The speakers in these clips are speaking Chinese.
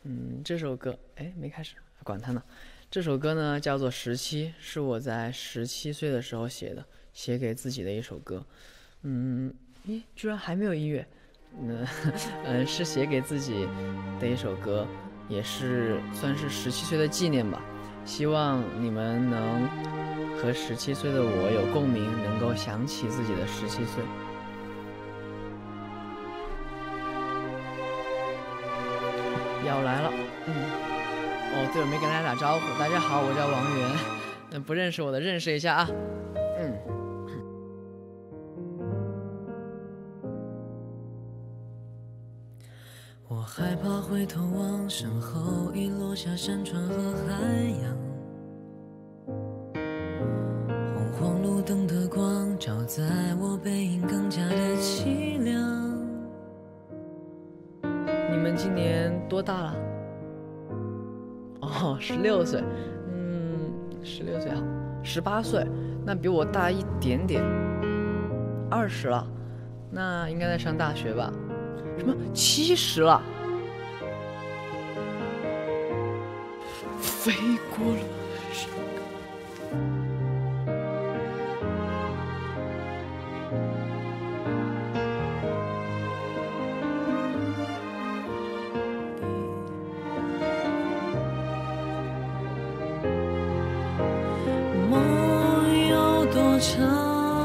这首歌，哎，没开始，管它呢。这首歌呢叫做《17》，是我在17岁的时候写的，写给自己的一首歌。居然还没有音乐。是写给自己的一首歌，也是算是17岁的纪念吧。希望你们能和17岁的我有共鸣，能够想起自己的17岁。要来了，对了，没跟大家打招呼。大家好，我叫王源，不认识我的认识一下啊。 我害怕回头望身后已落下山川和海洋，红黄路灯的光照在我背影更加的凄凉。 你们今年多大了？16岁。16岁好，18岁，那比我大一点点，20了，那应该在上大学吧？什么70了？飞过了山岗。 梦有多长？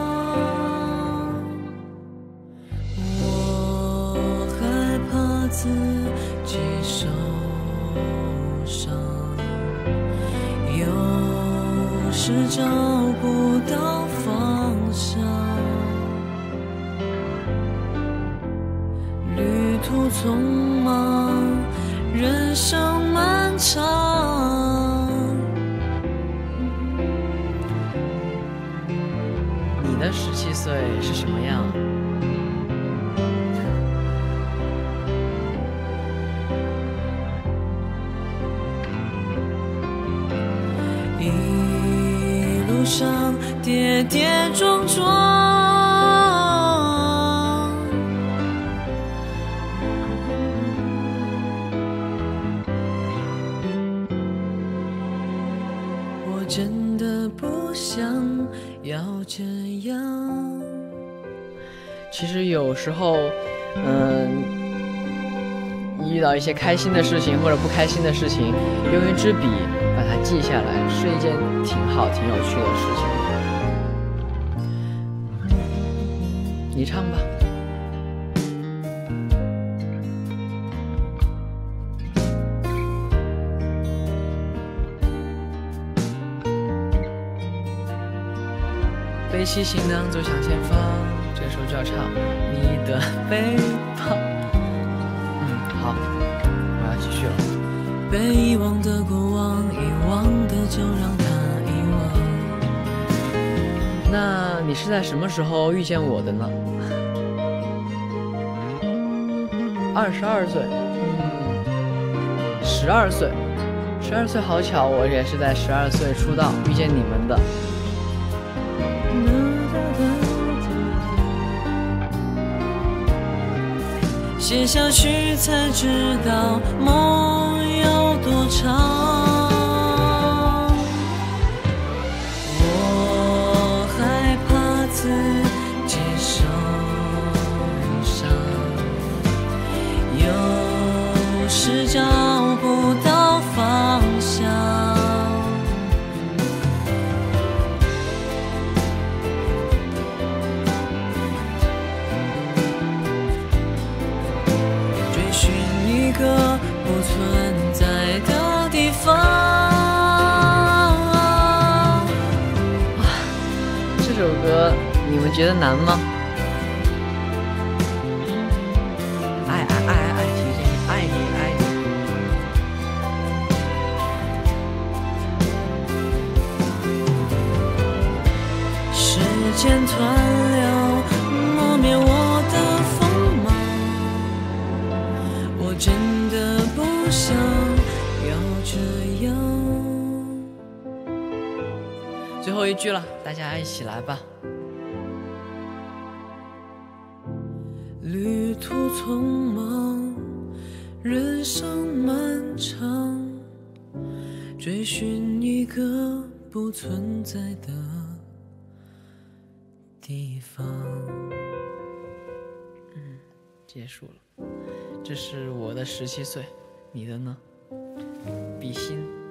自己受伤，有时找不到方向，旅途匆忙，人生漫长。 你的17岁是什么样？ 一路上跌跌撞撞，我真的不想要这样。 其实有时候，遇到一些开心的事情或者不开心的事情，用一支笔把它记下来，是一件挺好、挺有趣的事情。你唱吧。背起行囊走向前方，这首就要唱你的背包。好，我要继续了。 被遗忘的过往，遗忘的就让它遗忘。 那你是在什么时候遇见我的呢？22岁，12岁，12岁好巧，我也是在12岁出道遇见你们的。 写下去才知道梦有多长。我害怕自己受伤，有时找不到方向。个不存在的地方。 这首歌你们觉得难吗？爱，行，爱你。 时间湍流，磨灭我的锋芒。我真的不想要这样。 最后一句了，大家一起来吧。 旅途匆忙， 人生漫长，追寻一个不存在的地方。 结束了。这是我的17岁，你的呢？比心。